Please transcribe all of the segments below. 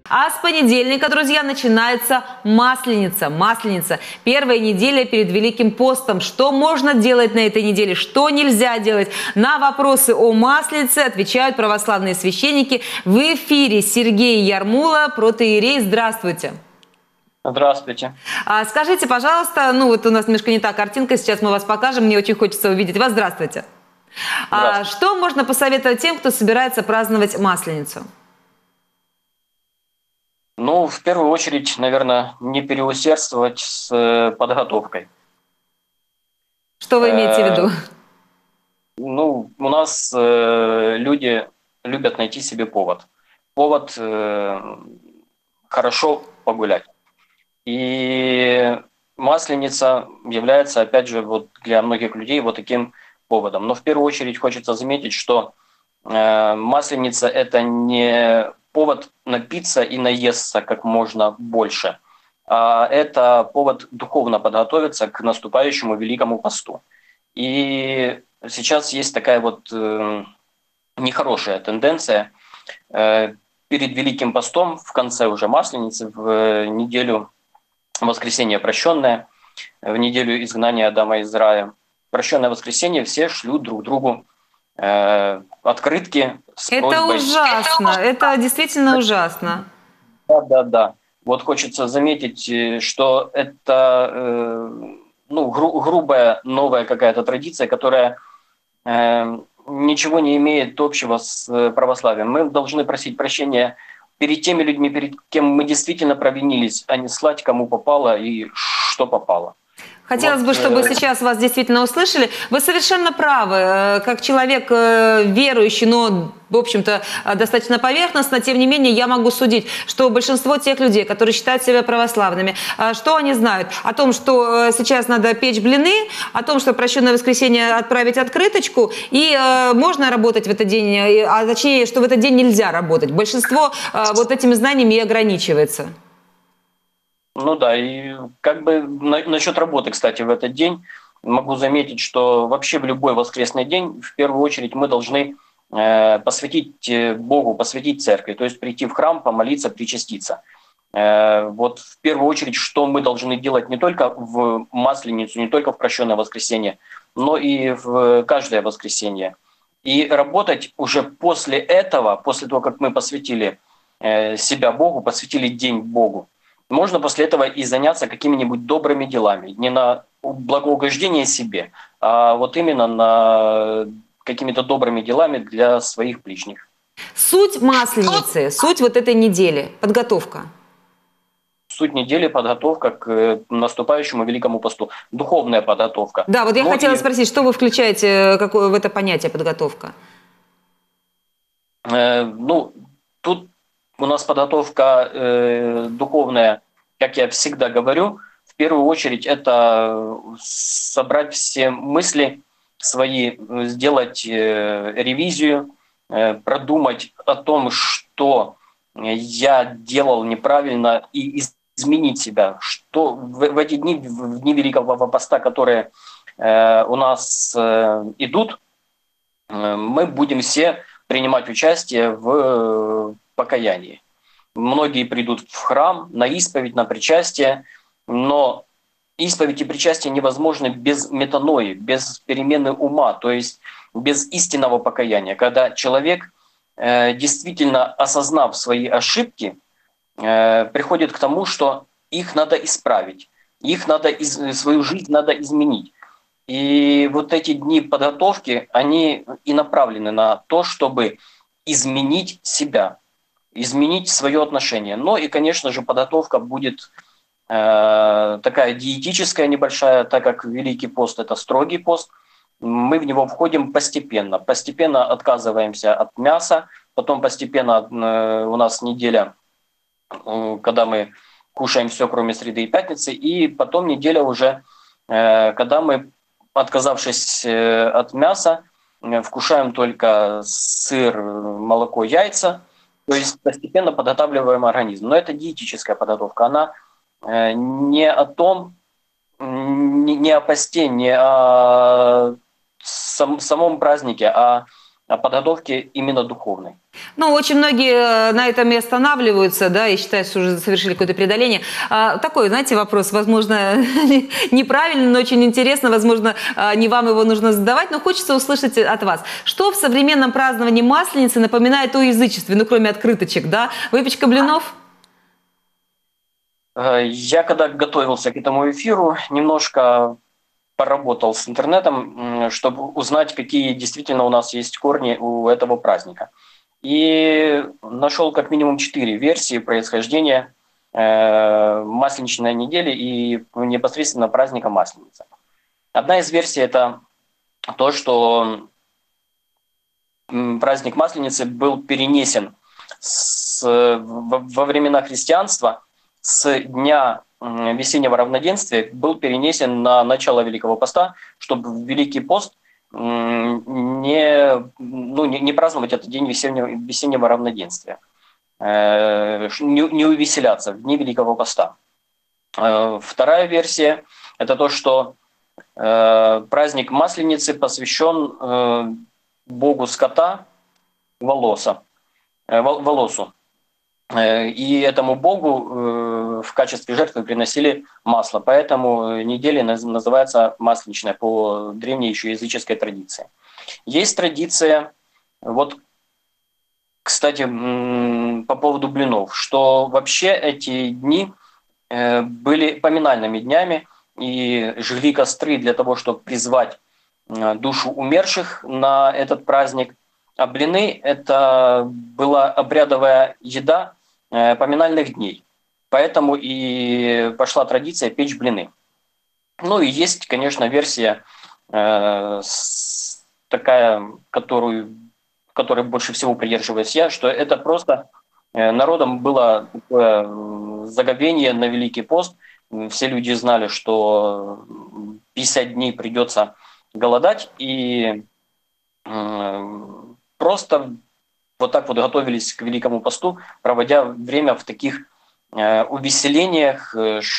А с понедельника, друзья, начинается Масленица. Масленица. Первая неделя перед Великим постом. Что можно делать на этой неделе, что нельзя делать? На вопросы о Масленице отвечают православные священники. В эфире Сергей Ярмула, протоиерей. Здравствуйте. Здравствуйте. Скажите, пожалуйста, ну вот у нас немножко не та картинка, сейчас мы вас покажем, мне очень хочется увидеть вас. Здравствуйте. Здравствуйте. Что можно посоветовать тем, кто собирается праздновать Масленицу? Ну, в первую очередь, наверное, не переусердствовать с подготовкой. Что вы имеете в виду? Ну, у нас люди любят найти себе повод. Повод хорошо погулять. И Масленица является, опять же, вот для многих людей вот таким поводом. Но в первую очередь хочется заметить, что Масленица – это не повод напиться и наесться как можно больше, а это повод духовно подготовиться к наступающему Великому посту. И сейчас есть такая вот нехорошая тенденция перед Великим постом, в конце уже Масленицы, в неделю Воскресенье прощенное, в неделю изгнания Адама из рая. Прощенное воскресенье все шлют друг другу открытки с Это просьбой. ужасно, это действительно ужасно. Да. Вот хочется заметить, что это грубая новая какая-то традиция, которая ничего не имеет общего с православием. Мы должны просить прощения перед теми людьми, перед кем мы действительно провинились, а не слать кому попало и что попало. Хотелось бы, чтобы сейчас вас действительно услышали. Вы совершенно правы. Как человек верующий, но, в общем-то, достаточно поверхностно, тем не менее, я могу судить, что большинство тех людей, которые считают себя православными, что они знают? О том, что сейчас надо печь блины, о том, что прощенное воскресенье отправить открыточку, и можно работать в этот день, а точнее, что в этот день нельзя работать. Большинство вот этими знаниями и ограничивается. Ну да, и как бы насчет работы, кстати, в этот день могу заметить, что вообще в любой воскресный день в первую очередь мы должны посвятить Богу, посвятить церкви, то есть прийти в храм, помолиться, причаститься. Вот в первую очередь, что мы должны делать не только в Масленицу, не только в прощенное воскресенье, но и в каждое воскресенье. И работать уже после этого, после того, как мы посвятили себя Богу, посвятили день Богу, можно после этого и заняться какими-нибудь добрыми делами, не на благоугождение себе, а вот именно на какими-то добрыми делами для своих ближних. Суть Масленицы, суть вот этой недели, подготовка. Суть недели – подготовка к наступающему Великому посту, духовная подготовка. Да, вот я хотела спросить, что вы включаете в это понятие подготовка? Тут у нас подготовка духовная, как я всегда говорю, в первую очередь это собрать все мысли свои, сделать ревизию, продумать о том, что я делал неправильно, и изменить себя. Что в эти дни, в дни Великого Поста, которые у нас идут, мы будем все принимать участие в покаянии. Многие придут в храм на исповедь, на причастие, но исповедь и причастие невозможны без метанои, без перемены ума, то есть без истинного покаяния. Когда человек, действительно осознав свои ошибки, приходит к тому, что их надо исправить, свою жизнь надо изменить. И вот эти дни подготовки, они и направлены на то, чтобы изменить себя, изменить свое отношение. Но и, конечно же, подготовка будет такая диетическая небольшая, так как Великий пост – это строгий пост. Мы в него входим постепенно. Постепенно отказываемся от мяса, потом постепенно у нас неделя, когда мы кушаем все, кроме среды и пятницы, и потом неделя уже, когда мы, отказавшись от мяса, вкушаем только сыр, молоко, яйца, то есть постепенно подготавливаем организм. Но это диетическая подготовка, она не о том, не о посте, не о самом празднике, а подготовки именно духовной. Ну, очень многие на этом и останавливаются, да, и считают, что уже совершили какое-то преодоление. Такой, знаете, вопрос, возможно, неправильный, но очень интересно, возможно, не вам его нужно задавать, но хочется услышать от вас. Что в современном праздновании Масленицы напоминает о язычестве, ну, кроме открыточек, да? Выпечка блинов? Я, когда готовился к этому эфиру, немножко поработал с интернетом, чтобы узнать, какие действительно у нас есть корни у этого праздника. И нашел как минимум 4 версии происхождения масленичной недели и непосредственно праздника Масленицы. Одна из версий – это то, что праздник Масленицы был перенесен во времена христианства с дня весеннего равноденствия, был перенесен на начало Великого Поста, чтобы Великий пост не праздновать этот день весеннего равноденствия, не увеселяться в дни Великого Поста. Вторая версия – это то, что праздник Масленицы посвящен богу скота Волосу. И этому богу в качестве жертвы приносили масло. Поэтому неделя называется масленичная по древней еще языческой традиции. Есть традиция, вот, кстати, по поводу блинов, что вообще эти дни были поминальными днями и жгли костры для того, чтобы призвать душу умерших на этот праздник. А блины – это была обрядовая еда поминальных дней. Поэтому и пошла традиция печь блины. Ну и есть, конечно, версия такая, которой больше всего придерживаюсь я, что это просто народом было такое заговение на Великий пост. Все люди знали, что 50 дней придется голодать, и просто вот так вот готовились к Великому посту, проводя время в таких увеселениях,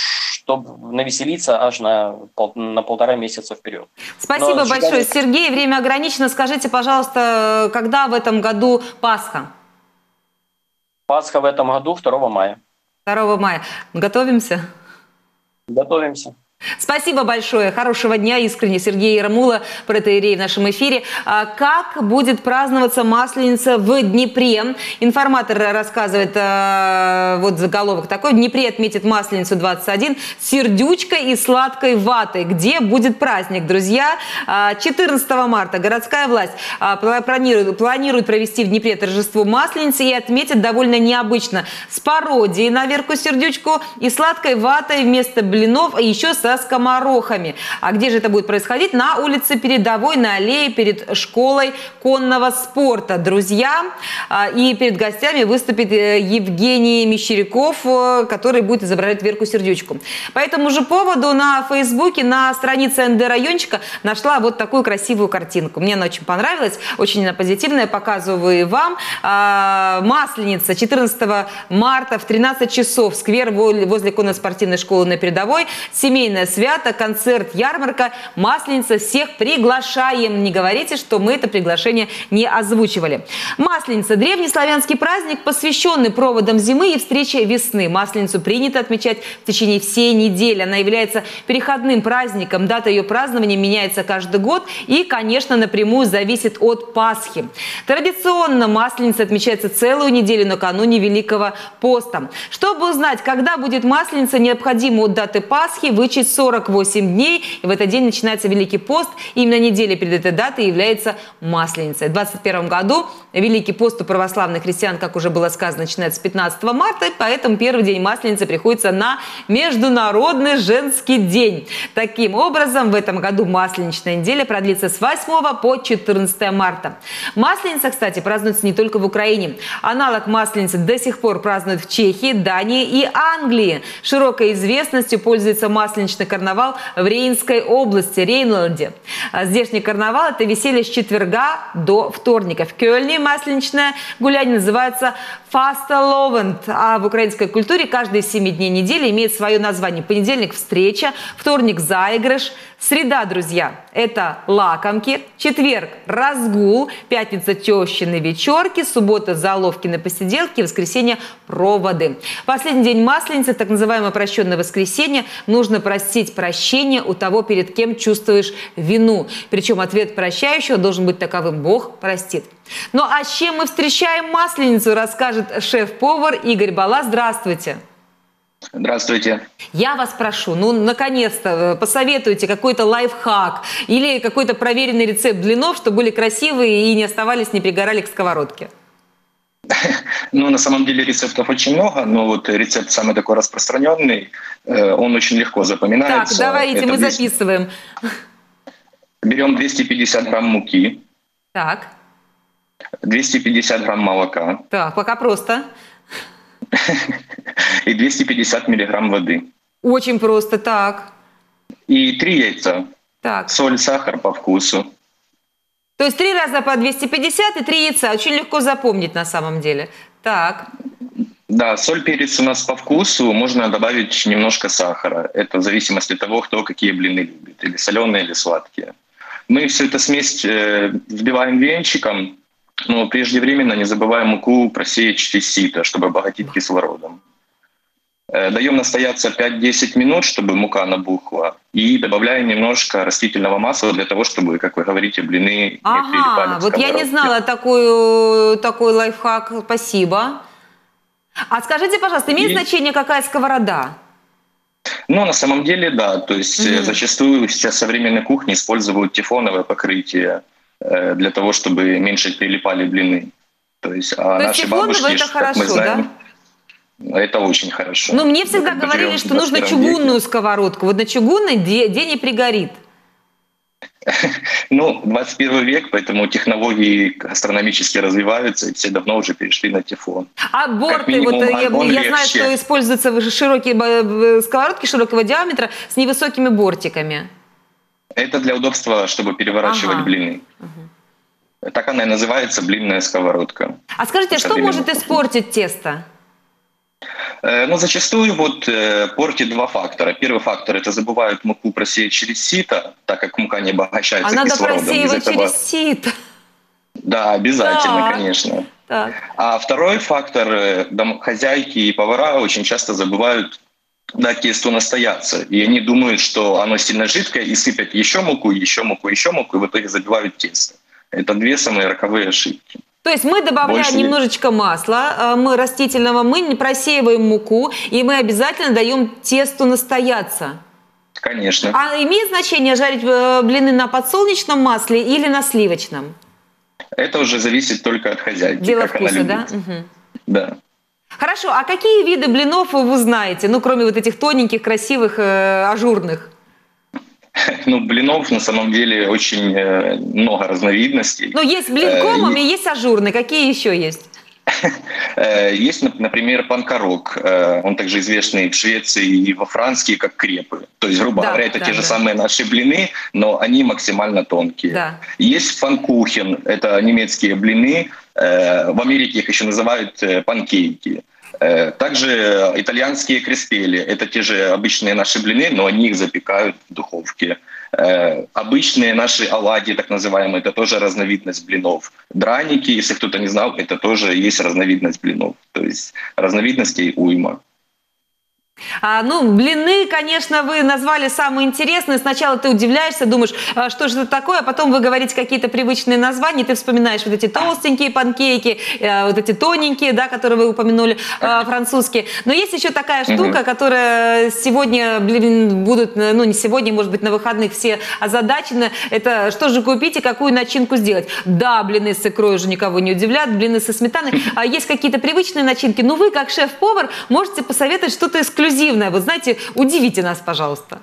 чтобы навеселиться аж на 1,5 месяца вперед. Спасибо большое, Сергей. Время ограничено. Скажите, пожалуйста, когда в этом году Пасха? Пасха в этом году 2 мая. 2 мая. Готовимся? Готовимся. Спасибо большое. Хорошего дня. Искренне. Сергей Ярмула, протоиерей в нашем эфире. Как будет праздноваться Масленица в Днепре? Информатор рассказывает, вот заголовок такой. В Днепре отметит Масленицу 21 с сердючкой и сладкой ватой. Где будет праздник, друзья? 14 марта городская власть планирует провести в Днепре торжество Масленицы и отметит довольно необычно с пародией на Верку Сердючку и сладкой ватой вместо блинов, и еще со скоморохами. А где же это будет происходить? На улице Передовой, на аллее перед школой конного спорта, друзья. И перед гостями выступит Евгений Мещеряков, который будет изображать Верку Сердючку. По этому же поводу на Фейсбуке, на странице НД райончика нашла вот такую красивую картинку. Мне она очень понравилась, очень она позитивная, показываю вам. Масленица 14 марта в 13 часов, сквер возле конно-спортивной школы на Передовой, семейное свято, концерт, ярмарка, Масленица. Всех приглашаем. Не говорите, что мы это приглашение не озвучивали. Масленица – древний славянский праздник, посвященный проводам зимы и встрече весны. Масленицу принято отмечать в течение всей недели. Она является переходным праздником. Дата ее празднования меняется каждый год и, конечно, напрямую зависит от Пасхи. Традиционно Масленица отмечается целую неделю накануне Великого поста. Чтобы узнать, когда будет Масленица, необходимо от даты Пасхи вычесть 48 дней, и в этот день начинается Великий пост. Именно неделя перед этой датой является Масленицей. В 2021 году Великий пост у православных христиан, как уже было сказано, начинается с 15 марта, поэтому первый день Масленицы приходится на Международный женский день. Таким образом, в этом году Масленичная неделя продлится с 8 по 14 марта. Масленица, кстати, празднуется не только в Украине. Аналог Масленицы до сих пор празднуют в Чехии, Дании и Англии. Широкой известностью пользуется масленичный карнавал в Рейнской области, Рейнланде. Здешний карнавал – это веселье с четверга до вторника. В Кёльне масленичное гуляние называется «Фастеловент», а в украинской культуре каждый из 7 дней недели имеет свое название. Понедельник – встреча, вторник – заигрыш, среда, друзья – Это лакомки, четверг – разгул, пятница – тещины вечерки, суббота – заловки посиделки, воскресенье – проводы. Последний день Масленицы, так называемое прощенное воскресенье, нужно просить прощения у того, перед кем чувствуешь вину. Причем ответ прощающего должен быть таковым: Бог простит. Ну а с чем мы встречаем Масленицу, расскажет шеф-повар Игорь Бала. Здравствуйте. Здравствуйте. Я вас прошу, ну, наконец-то, посоветуйте какой-то лайфхак или какой-то проверенный рецепт блинов, чтобы были красивые и не оставались, не пригорали к сковородке. Ну, на самом деле рецептов очень много, но вот рецепт самый такой распространенный, он очень легко запоминается. Так, давайте, мы записываем. Берем 250 грамм муки. Так. 250 грамм молока. Так, пока просто. И 250 миллиграмм воды. Очень просто, так. И 3 яйца. Так. Соль, сахар по вкусу. То есть 3 раза по 250 и 3 яйца. Очень легко запомнить на самом деле. Так. Да, соль, перец у нас по вкусу. Можно добавить немножко сахара. Это в зависимости от того, кто какие блины любит. Или соленые, или сладкие. Мы всю эту смесь взбиваем венчиком. Но преждевременно не забываем муку просеять через сито, чтобы обогатить кислородом. Даем настояться 5-10 минут, чтобы мука набухла. И добавляем немножко растительного масла для того, чтобы, как вы говорите, блины не прилипали к вот я не знала такой лайфхак. Спасибо. А скажите, пожалуйста, имеет значение, какая сковорода? Ну, на самом деле, да. То есть зачастую сейчас в современной кухне используют тефлоновое покрытие для того, чтобы меньше прилипали блины. То есть наши бабушки, это как мы хорошо, знаем, да? Это очень хорошо. Но мне всегда говорили, что нужно чугунную сковородку. Вот на чугунной где не пригорит. Ну, 21 век, поэтому технологии астрономически развиваются, и все давно уже перешли на тефлон. А борты, вот я знаю, что используются широкие сковородки широкого диаметра с невысокими бортиками. Это для удобства, чтобы переворачивать блины. Так она и называется, блинная сковородка. А скажите, что может испортить тесто? Ну, зачастую портит 2 фактора. Первый фактор — это забывают муку просеять через сито, так как мука не обогащается кислородом. Надо просеивать через сито. Да, обязательно, конечно. Так. А второй фактор — хозяйки и повара очень часто забывают дать тесту настояться. И они думают, что оно сильно жидкое, и сыпят еще муку, еще муку, еще муку, и в итоге забивают тесто. Это 2 самые роковые ошибки. То есть мы добавляем немножечко масла, мы растительного, мы не просеиваем муку, и мы обязательно даем тесту настояться. Конечно. А имеет значение жарить блины на подсолнечном масле или на сливочном? Это уже зависит только от хозяйки. Дело вкуса, да? Да. Хорошо, а какие виды блинов вы знаете, ну, кроме вот этих тоненьких, красивых, ажурных? Ну, блинов на самом деле очень много разновидностей. Ну, есть блин комом и есть ажурный. Какие еще есть? Есть, например, панкорок. Он также известный в Швеции и во Франции как крепы. То есть, грубо говоря, это те же самые наши блины, но они максимально тонкие. Да. Есть фанкухен. Это немецкие блины. В Америке их еще называют панкейки. Также итальянские креспели. Это те же обычные наши блины, но они их запекают в духовке. Обычные наши оладьи, так называемые, это тоже разновидность блинов. Драники, если кто-то не знал, это тоже есть разновидность блинов. То есть разновидностей уйма. Ну, блины, конечно, вы назвали самые интересные. Сначала ты удивляешься, думаешь, что же это такое, а потом вы говорите какие-то привычные названия, ты вспоминаешь вот эти толстенькие панкейки, вот эти тоненькие, да, которые вы упомянули, французские. Но есть еще такая штука, которая сегодня, будут, ну не сегодня, может быть, на выходных все озадачены. Это что же купить и какую начинку сделать? Да, блины с икрой уже никого не удивляют, блины со сметаной. А есть какие-то привычные начинки. Но вы, как шеф-повар, можете посоветовать что-то исключительное. Вы знаете, удивите нас, пожалуйста.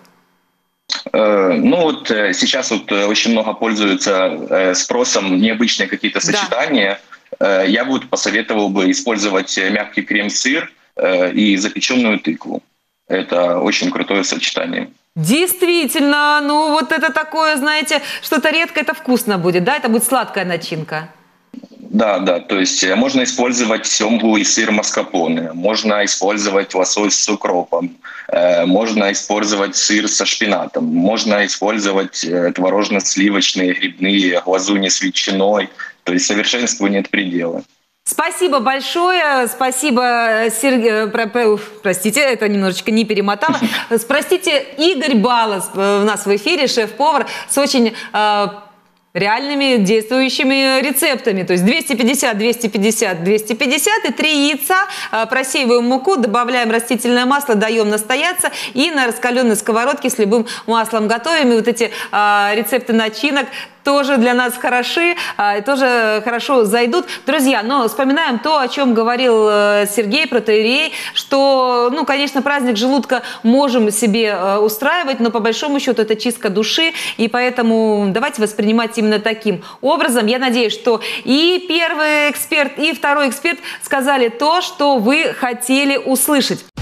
Ну вот сейчас очень много пользуются спросом необычные какие-то сочетания. Да. Я посоветовал бы использовать мягкий крем-сыр и запеченную тыкву. Это очень крутое сочетание. Действительно, ну вот это такое, знаете, что-то редкое, это вкусно будет, да? Это будет сладкая начинка. Да, то есть можно использовать семгу и сыр маскарпоне, можно использовать лосось с укропом, можно использовать сыр со шпинатом, можно использовать творожно-сливочные, грибные, глазуни с ветчиной. То есть совершенству нет предела. Спасибо большое, спасибо, Сергей, простите, это немножечко не перемотала. Простите, Игорь Балас у нас в эфире, шеф-повар, с очень реальными действующими рецептами. То есть 250, 250, 250 и 3 яйца, просеиваем муку, добавляем растительное масло, даем настояться и на раскаленной сковородке с любым маслом готовим. И вот эти рецепты начинок тоже для нас хороши, тоже хорошо зайдут. Друзья, но вспоминаем то, о чем говорил Сергей протоиерей, что, ну, конечно, праздник желудка можем себе устраивать, но по большому счету это чистка души, и поэтому давайте воспринимать именно таким образом. Я надеюсь, что и первый эксперт, и второй эксперт сказали то, что вы хотели услышать.